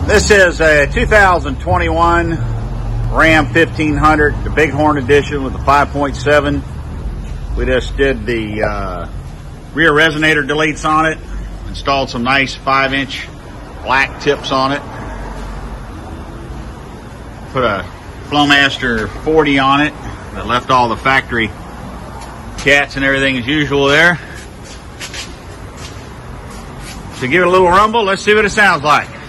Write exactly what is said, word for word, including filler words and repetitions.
This is a two thousand twenty-one Ram fifteen hundred, the Bighorn edition with the five point seven. We just did the uh, rear resonator deletes on it, installed some nice five inch black tips on it, put a Flowmaster forty on it that left all the factory cats and everything as usual there. So give it a little rumble, let's see what it sounds like.